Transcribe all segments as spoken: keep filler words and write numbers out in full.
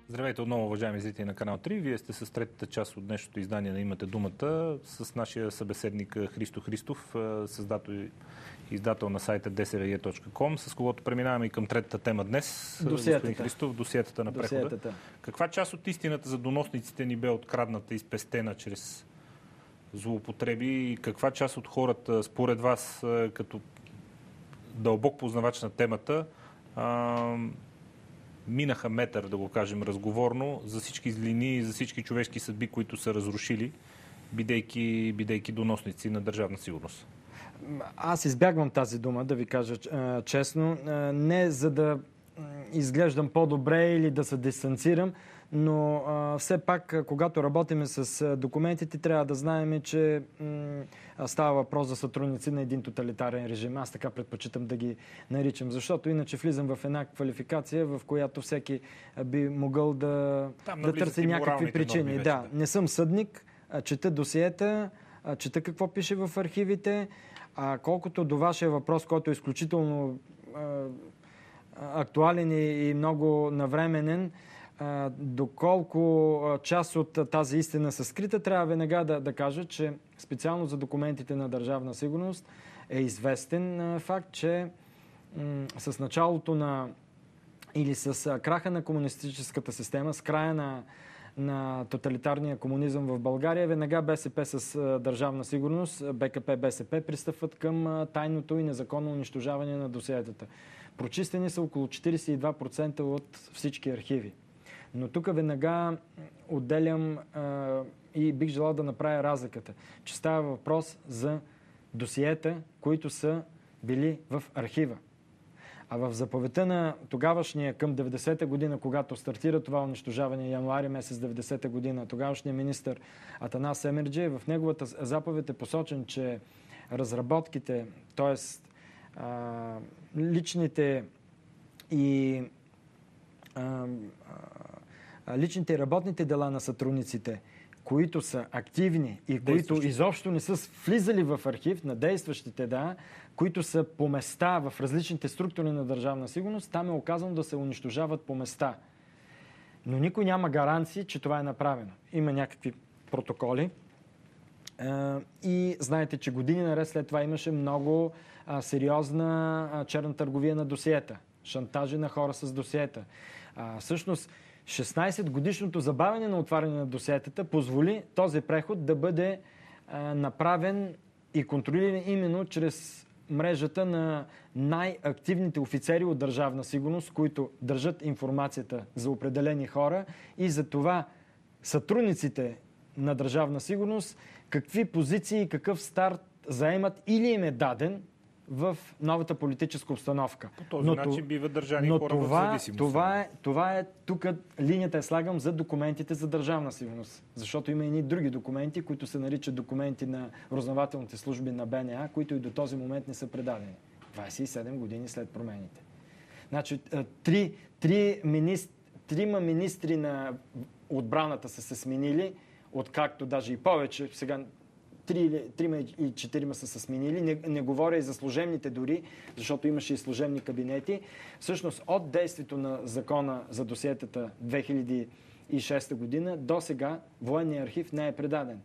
Здравейте отново, уважаеми зрители на Канал три. Вие сте с третата част от днешното издание на Имате думата с нашия събеседник Христо Христов, създател и издател на сайта ди ес ви и точка ком, с когото преминаваме и към третата тема днес. Досиетата. Господин Христов, досиетата на прехода. Досиетата. Каква част от истината за доносниците ни бе открадната и спестена чрез злоупотреби и каква част от хората, според вас, като дълбок познавач на темата, минаха метър, да го кажем разговорно, за всички злини и за всички човешки съдби, които са разрушили, бидейки, бидейки доносници на държавна сигурност? Аз избягвам тази дума, да ви кажа честно. Не за да изглеждам по-добре или да се дистанцирам, но а, все пак, когато работим с документите, трябва да знаем, че м, става въпрос за сътрудници на един тоталитарен режим. Аз така предпочитам да ги наричам, защото иначе влизам в една квалификация, в която всеки би могъл да, да търси някакви причини. Вече, да. Не съм съдник, чета досиета, чета какво пише в архивите, а колкото до вашия въпрос, който е изключително а, актуален и много навременен, доколко част от тази истина са скрита, трябва веднага да, да кажа, че специално за документите на държавна сигурност е известен факт, че м- с началото на или с краха на комунистическата система, с края на, на тоталитарния комунизъм в България, веднага БСП с държавна сигурност, БКП, БСП пристъпват към тайното и незаконно унищожаване на досиетата. Прочистени са около четиридесет и два процента от всички архиви. Но тук веднага отделям а, и бих желал да направя разликата, че става въпрос за досиета, които са били в архива. А в заповедта на тогавашния към деветдесета година, когато стартира това унищожаване, януари месец деветдесета година, тогавашния министър Атанас Семерджи, в неговата заповед е посочен, че разработките, т.е. личните и а, личните и работните дела на сътрудниците, които са активни и които изобщо не са влизали в архив на действащите, да, които са по места в различните структури на държавна сигурност, там е оказано да се унищожават по места. Но никой няма гаранции, че това е направено. Има някакви протоколи и знаете, че години наред след това имаше много сериозна черна търговия на досиета, шантажи на хора с досиета. Всъщност, шестнадесетгодишното забавяне на отваряне на досиетата позволи този преход да бъде а, направен и контролиран именно чрез мрежата на най-активните офицери от държавна сигурност, които държат информацията за определени хора и за това сътрудниците на държавна сигурност какви позиции и какъв старт заемат или им е даден в новата политическа обстановка. По този но, начин бива държани хора това, в зависимост. Това е, това е, тук линията е слагам за документите за държавна сигурност. Защото има и други документи, които се наричат документи на разузнавателните служби на Б Н А, които и до този момент не са предадени. двадесет и седем години след промените. Значи, три, три министр, трима министри на отбраната са се сменили, откакто даже и повече, сега Три, трима и четирима са се сменили. Не, не говоря и за служебните дори, защото имаше и служебни кабинети. Всъщност от действието на закона за досиетата две хиляди и шеста година до сега военния архив не е предаден.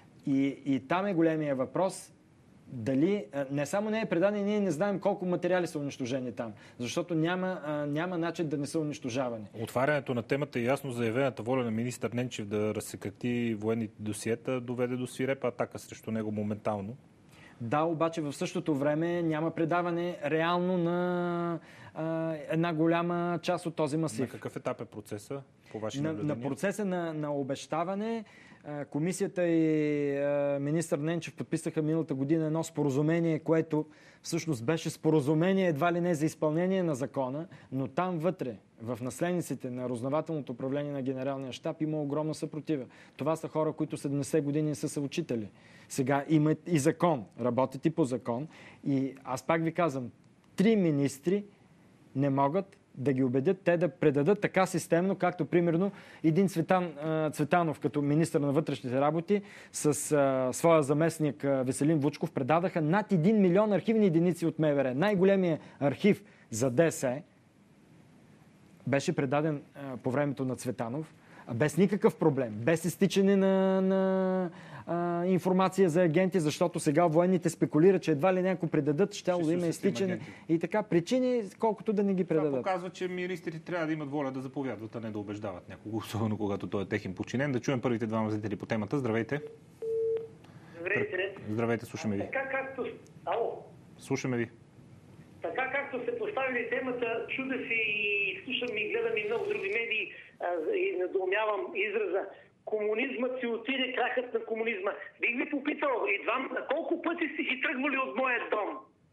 И, и там е големия въпрос дали не само не е предаден, ние не знаем колко материали са унищожени там, защото няма, няма начин да не са унищожавани. Отварянето на темата и ясно заявената воля на министър Ненчев да разсекрати военните досиета доведе до свирепа атака срещу него моментално. Да, обаче в същото време няма предаване реално на а, една голяма част от този масив. На какъв етап е процеса, по ваши на, наблюдения? На процеса на, на обещаване. Комисията и министър Ненчев подписаха миналата година едно споразумение, което всъщност беше споразумение едва ли не за изпълнение на закона, но там вътре, в наследниците на разузнавателното управление на Генералния щаб има огромна съпротива. Това са хора, които седемдесет години са са учители. Сега имат и закон, работят и по закон. И аз пак ви казвам, три министри не могат да ги убедят те да предадат така системно, както примерно един Цветан, Цветанов като министър на вътрешните работи с а, своя заместник а, Веселин Вучков предадаха над един милион архивни единици от М В Р. Най-големия архив за Д С беше предаден а, по времето на Цветанов, а без никакъв проблем, без изтичане на, на а, информация за агенти, защото сега военните спекулират, че едва ли някой предадат, щяло да има изтичане и така. Причини, колкото да не ги предадат. Това показва, че министрите трябва да имат воля да заповядват, а не да убеждават някого, особено когато той е техен подчинен. Да чуем първите двама зрители по темата. Здравейте. Здравейте. Здравейте, слушаме ви. Така както... Ало. Слушаме ви. Така както сте поставили темата, чуда си и слушам и гледам и много други медии а, и недоумявам израза. Комунизмът си отиде, крахът на комунизма. Бих ви попитал, и двам, колко пъти сте си тръгвали от моя дом?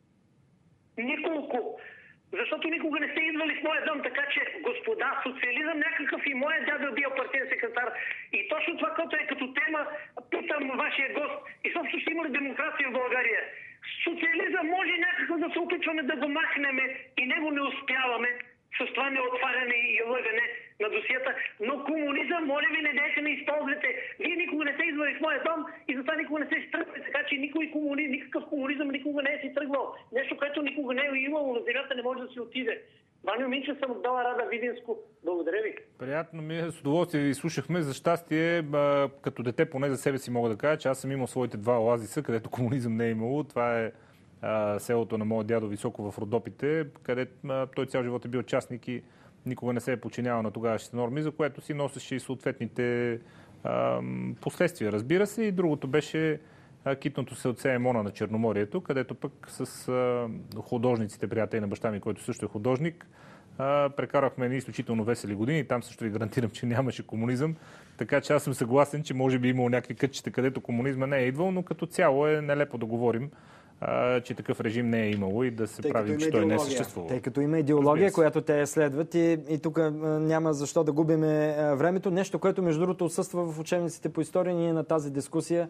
Николко. Защото никога не сте идвали в моя дом, така че, господа, социализъм някакъв и моя дядо е бил партиен секретар. И точно това, което е като тема, питам вашия гост, и също ще има ли демокрация в България? Социализъм може някакъв да се опитваме да го махнем и него не успяваме с това неотваряне и лъгане на досията, но комунизъм, моля ви, не дейте не използвате. Вие никога не сте идвали в моя дом и затова никога не сте си тръгвали, така че никой комунизъм, никакъв комунизъм никога не е си тръгвал. Нещо, което никога не е имало, на земята не може да си отиде. Ваню Минчев съм от Бела Рада, Видинско. Благодаря ви. Приятно ми е, с удоволствие ви слушахме. За щастие, като дете, поне за себе си мога да кажа, че аз съм имал своите два оазиса, където комунизъм не е имало. Това е а, селото на моя дядо високо в Родопите, където а, той цял живот е бил частник и никога не се е подчинявал на тогавашните норми, за което си носеше и съответните а, последствия, разбира се. И другото беше а, китното селце Емона на Черноморието, където пък с а, художниците, приятели на баща ми, който също е художник, а, прекарахме едни изключително весели години. Там също ви гарантирам, че нямаше комунизъм. Така че аз съм съгласен, че може би имало някакви кътчета, където комунизма не е идвал, но като цяло е нелепо да говорим, А, че такъв режим не е имало и да се Тъй правим, че той не е съществувал. Тъй като има идеология, която те следват и, и тук няма защо да губиме времето. Нещо, което между другото отсъства в учебниците по история, ние на тази дискусия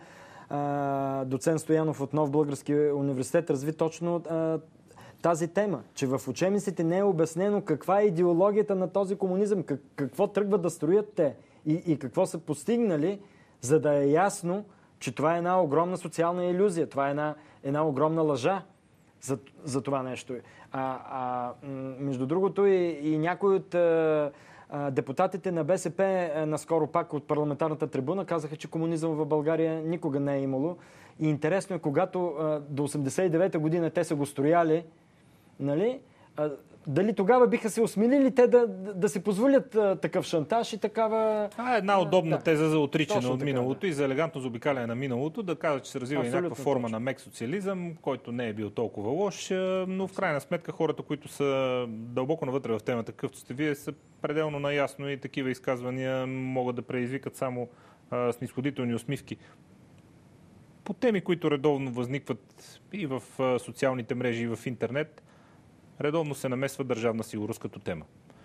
а, доцент Стоянов от Нов Български университет разви точно а, тази тема, че в учебниците не е обяснено каква е идеологията на този комунизъм, как, какво тръгват да строят те и, и какво са постигнали, за да е ясно, че това е една огромна социална илюзия, това е една, една огромна лъжа за, за това нещо. А, а, между другото и, и някои от а, а, депутатите на БСП а, наскоро пак от парламентарната трибуна казаха, че комунизъм в България никога не е имало. И интересно е, когато а, до осемдесет и девета година те са го строяли, нали, а, дали тогава биха се осмелили те да, да, да си позволят а, такъв шантаж и такава... А, една удобна да. теза за отричане Точно от така, миналото да. и за елегантно заобикаляне на миналото, да кажа, че се развива и някаква форма точно на мек социализъм, който не е бил толкова лош, но в крайна сметка хората, които са дълбоко навътре в темата, какъвто сте вие, са пределно наясно и такива изказвания могат да предизвикат само а, снисходителни усмивки. По теми, които редовно възникват и в а, социалните мрежи, и в интернет, редовно се намесва държавна сигурност като тема.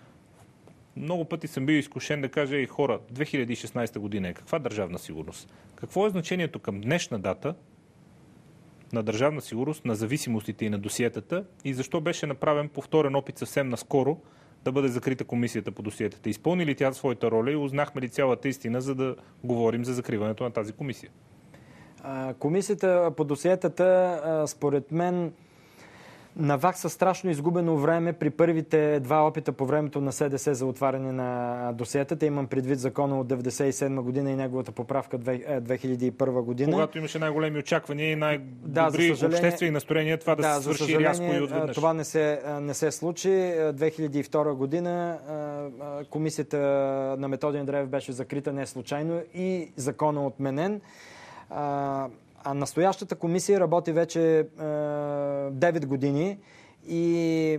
Много пъти съм бил изкушен да кажа и хора, две хиляди и шестнадесета година е каква държавна сигурност? Какво е значението към днешна дата на държавна сигурност, на зависимостите и на досиетата и защо беше направен повторен опит съвсем наскоро да бъде закрита комисията по досиетата? Изпълни ли тя своята роля и узнахме ли цялата истина, за да говорим за закриването на тази комисия? А, комисията по досиетата, а, според мен, навакса страшно изгубено време при първите два опита по времето на СДС за отваряне на досиетата. Имам предвид закона от деветдесет и седма година и неговата поправка две хиляди и първа година. Когато имаше най-големи очаквания и най-добри да, обществени настроения, това да, да се свърши рязко и отведнъж. Това не се, не се случи. две хиляди и втора година комисията на Методи Андреев беше закрита не случайно и закона отменен. А настоящата комисия работи вече е, девет години и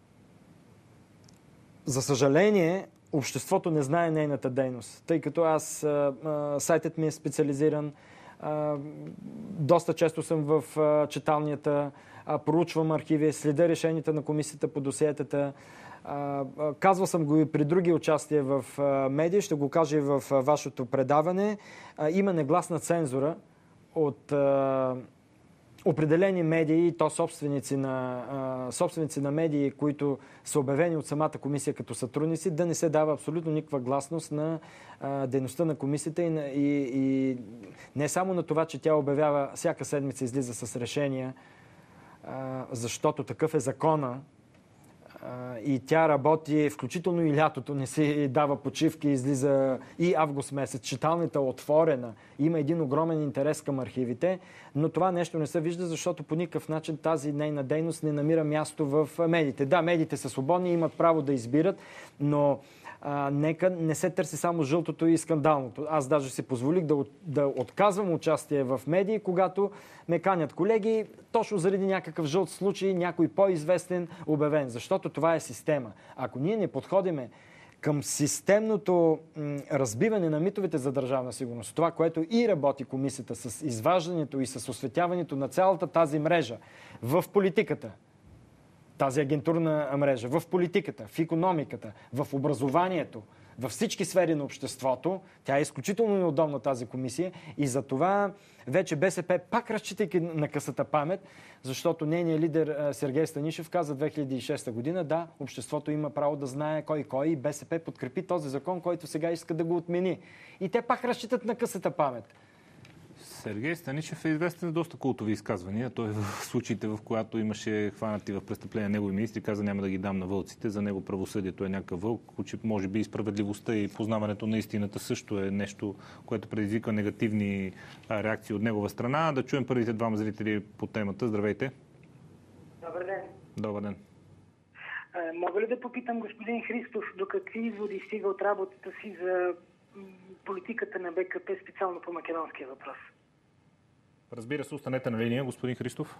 за съжаление обществото не знае нейната дейност, тъй като аз, е, сайтът ми е специализиран, е, доста често съм в е, читалнията, е, проучвам архиви, следя решенията на комисията по досиетата. Е, е, казвал съм го и при други участия в е, медии, ще го кажа и в е, вашето предаване. Е, има негласна цензура от а, определени медии, и то собственици на, а, собственици на медии, които са обявени от самата комисия като сътрудници, да не се дава абсолютно никаква гласност на а, дейността на комисията и, и, и не само на това, че тя обявява, всяка седмица излиза с решения, а, защото такъв е закона, и тя работи, включително и лятото, не си дава почивки, излиза и август месец. Читалнята е отворена. Има един огромен интерес към архивите, но това нещо не се вижда, защото по никакъв начин тази нейна дейност не намира място в медиите. Да, медиите са свободни, имат право да избират, но а, нека не се търси само жълтото и скандалното. Аз даже си позволих да, да отказвам участие в медии, когато ме канят колеги, точно заради някакъв жълт случай, някой по-известен обявен. Защото това е система. Ако ние не подходиме към системното м, разбиване на митовете за държавна сигурност, това, което и работи комисията с изваждането и с осветяването на цялата тази мрежа в политиката, тази агентурна мрежа, в политиката, в икономиката, в образованието, във всички сфери на обществото. Тя е изключително неудобна тази комисия и за това вече БСП, пак разчитайки на късата памет, защото нейният лидер Сергей Станишев каза две хиляди и шеста година, да, обществото има право да знае кой кой и БСП подкрепи този закон, който сега иска да го отмени. И те пак разчитат на късата памет. Сергей Станишев е известен за доста култови изказвания. Той в случаите, в която имаше хванати в престъпление негови министри, каза няма да ги дам на вълците. За него правосъдието е някакъв вълк. Може би и справедливостта и познаването на истината също е нещо, което предизвиква негативни реакции от негова страна. Да чуем първите двама зрители по темата. Здравейте. Добър ден. Добър ден. Мога ли да попитам господин Христов до какви изводи стига от работата си за политиката на БКП, специално по македонския въпрос? Разбира се, останете на линия, господин Христов.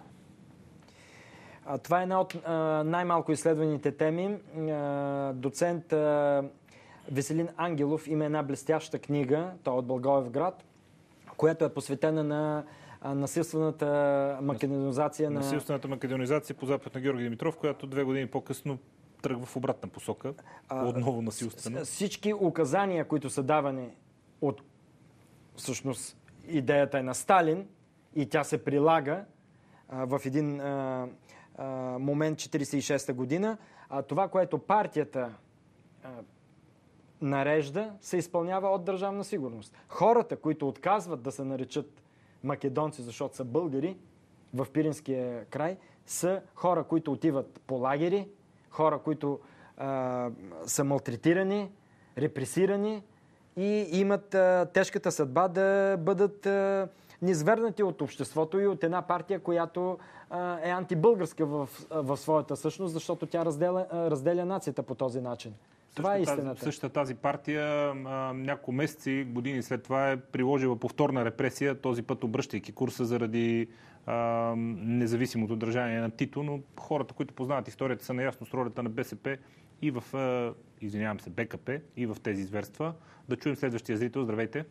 Това е една от най-малко изследваните теми. Доцент Веселин Ангелов има една блестяща книга, той е от Благоевград, която е посветена на насилствената македонизация на... Насилствената македонизация по запад на Георги Димитров, която две години по-късно тръгва в обратна посока. Отново насилствено. Всички указания, които са давани от... Всъщност, идеята е на Сталин и тя се прилага а, в един а, а, момент четиридесет и шеста година. А това, което партията а, нарежда, се изпълнява от Държавна сигурност. Хората, които отказват да се наричат македонци, защото са българи в Пиринския край, са хора, които отиват по лагери, хора, които а, са малтретирани, репресирани и имат а, тежката съдба да бъдат а, низвърнати от обществото и от една партия, която а, е антибългарска в, в своята същност, защото тя разделя, разделя нацията по този начин. Това е истината. Същата тази партия а, няколко месеци, години след това е приложила повторна репресия, този път обръщайки курса заради а, независимото държание на Тито, но хората, които познават историята, са наясно с ролята на БСП и в, а, извинявам се, БКП и в тези зверства. Да чуем следващия зрител. Здравейте.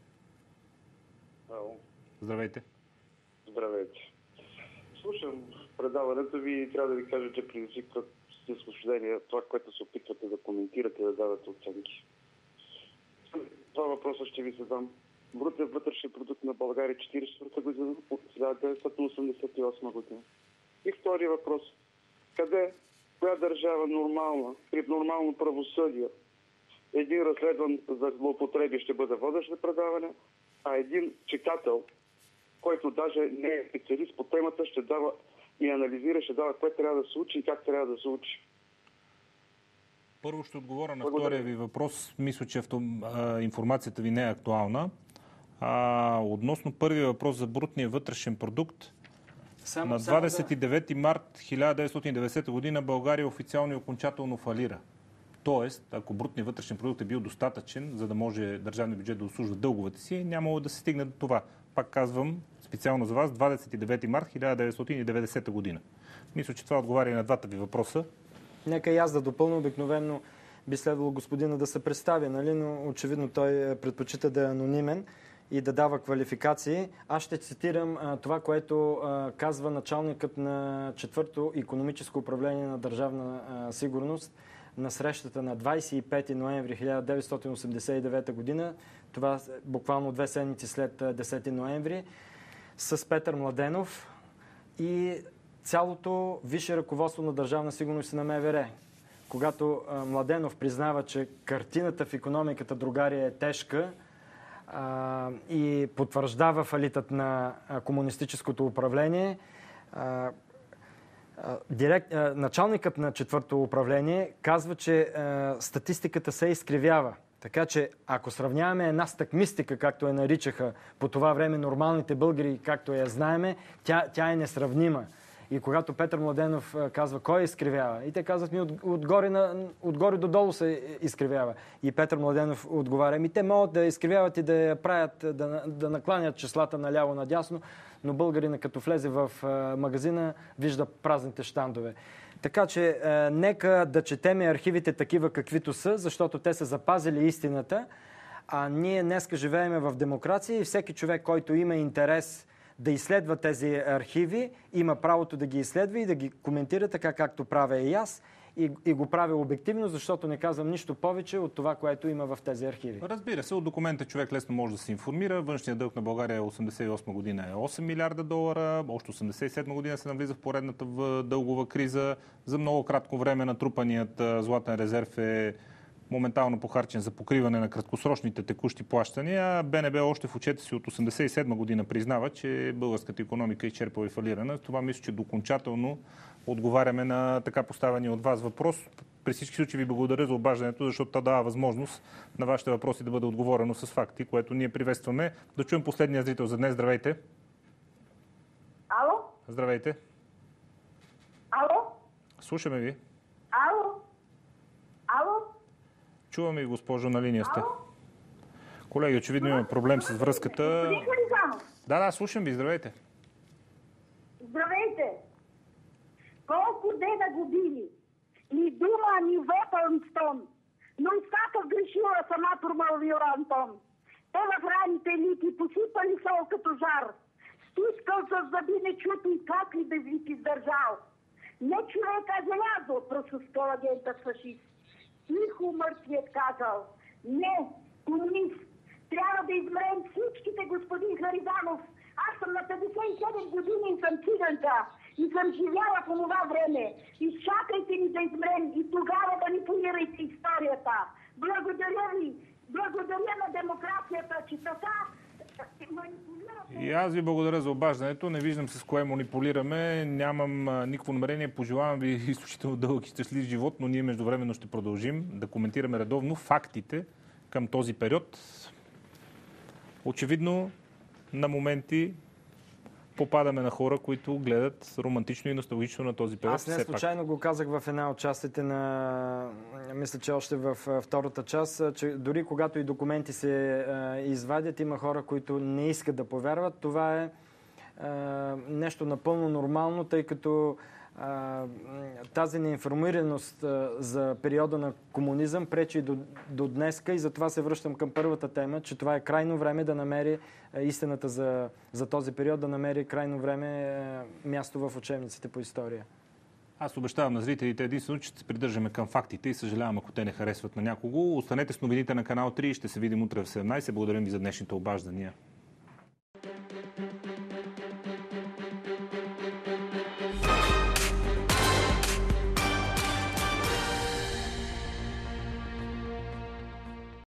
Ало. Здравейте. Здравейте. Слушам предаването ви и трябва да ви кажа, че предизвикват изслушвания това, което се опитвате да коментирате, да давате оценки. Това въпроса ще ви задам. Брутният вътрешен продукт на България четиридесет и четвърта година от хиляда деветстотин осемдесет и осма година. И втори въпрос. Къде, коя държава нормална, при нормално правосъдие, един разследван за злоупотреби ще бъде водещ на предаване, а един читател, който даже не е специалист по темата, ще дава и анализира, ще дава кое трябва да се учи и как трябва да се учи. Първо ще отговоря на Благодаря. втория ви въпрос. Мисля, че авто... а, информацията ви не е актуална. А, относно първия въпрос за брутния вътрешен продукт, само, на двадесет и девети март хиляда деветстотин и деветдесета година България официално и окончателно фалира. Тоест, ако брутният вътрешен продукт е бил достатъчен, за да може държавният бюджет да обслужва дълговете си, нямало да се стигне до това. Пак казвам, специално за вас, двадесет и девети март хиляда деветстотин и деветдесета година. Мисля, че това отговаря и на двата ви въпроса. Нека и аз да допълня. Обикновено би следвало господина да се представи, нали? Но очевидно той предпочита да е анонимен и да дава квалификации. Аз ще цитирам а, това, което а, казва началникът на четвърто икономическо управление на Държавна а, сигурност на срещата на двадесет и пети ноември хиляда деветстотин осемдесет и девета година. Това буквално две седмици след десети ноември с Петър Младенов и цялото висше ръководство на Държавна сигурност и на МВР. Когато а, Младенов признава, че картината в икономиката Другария е тежка а, и потвърждава фалитът на а, комунистическото управление, а, Директ, началникът на четвърто управление казва, че статистиката се изкривява. Така че, ако сравняваме една стъкмистика, както я наричаха по това време нормалните българи, както я знаеме, тя, тя е несравнима. И когато Петър Младенов казва, кой изкривява? И те казват ми, от, отгоре, на, отгоре до долу се изкривява. И Петър Младенов отговаря, ми те могат да изкривяват и да я правят, да, да накланят числата наляво-надясно, но българина като влезе в магазина, вижда празните щандове. Така че е, нека да четеме архивите такива каквито са, защото те са запазили истината, а ние днеска живееме в демокрация и всеки човек, който има интерес да изследва тези архиви, има правото да ги изследва и да ги коментира така, както правя и аз. И, и го правя обективно, защото не казвам нищо повече от това, което има в тези архиви. Разбира се, от документа човек лесно може да се информира. Външният дълг на България осемдесет и осма година е осем милиарда долара. Още осемдесет и седма година се навлиза в поредната дългова криза. За много кратко време натрупаният златен резерв е моментално похарчен за покриване на краткосрочните текущи плащания. БНБ още в отчета си от осемдесет и седма година признава, че българската икономика е изчерпала и фалирана. Това мисля, че докончателно отговаряме на така поставения от вас въпрос. При всички случаи ви благодаря за обаждането, защото това дава възможност на вашите въпроси да бъде отговорено с факти, което ние приветстваме. Да чуем последния зрител за днес. Здравейте. Ало? Здравейте. Ало? Слушаме ви. Ало? Ало? Чуваме ви, госпожо, на линия сте. Колеги, очевидно има проблем с връзката. Господин Харизанов. Да, да, слушам ви. Здравейте. Здравейте. Колко дена години, ни дума, ни ветъл стон, но и всяка грешила сама промълвила Антон. Те в раните лики посипали сол като жар, стискал с зъби нечути и как ли без вик издържал. Не човека желязо, просускал агентът фашист. Тихо мъртвият казал, не, комунист, трябва да измрем всичките, господин Харизанов. Аз съм на петдесет и седем години и съм циганка. И съм живяла по това време. Изчакайте ни да измрем и тогава манипулирайте историята. Благодаря ви. Благодаря на демокрацията, че така манипулирате. И аз ви благодаря за обаждането. Не виждам с кое манипулираме. Нямам а, никакво намерение. Пожелавам ви изключително дълъг и щастлив живот, но ние междувременно ще продължим да коментираме редовно фактите към този период. Очевидно, на моменти попадаме на хора, които гледат романтично и носталгично на този период. Аз не случайно го казах в една от частите на... Мисля, че още в втората част, че дори когато и документи се а, извадят, има хора, които не искат да повярват. Това е а, нещо напълно нормално, тъй като а, тази неинформираност а, за периода на комунизъм пречи до, до днеска и затова се връщам към първата тема, че това е крайно време да намери а, истината за, за този период, да намери крайно време а, място в учебниците по история. Аз обещавам на зрителите единствено, че ще се придържаме към фактите и съжалявам, ако те не харесват на някого. Останете с новините на канал три и ще се видим утре в седемнайсет. Благодарим ви за днешните обаждания.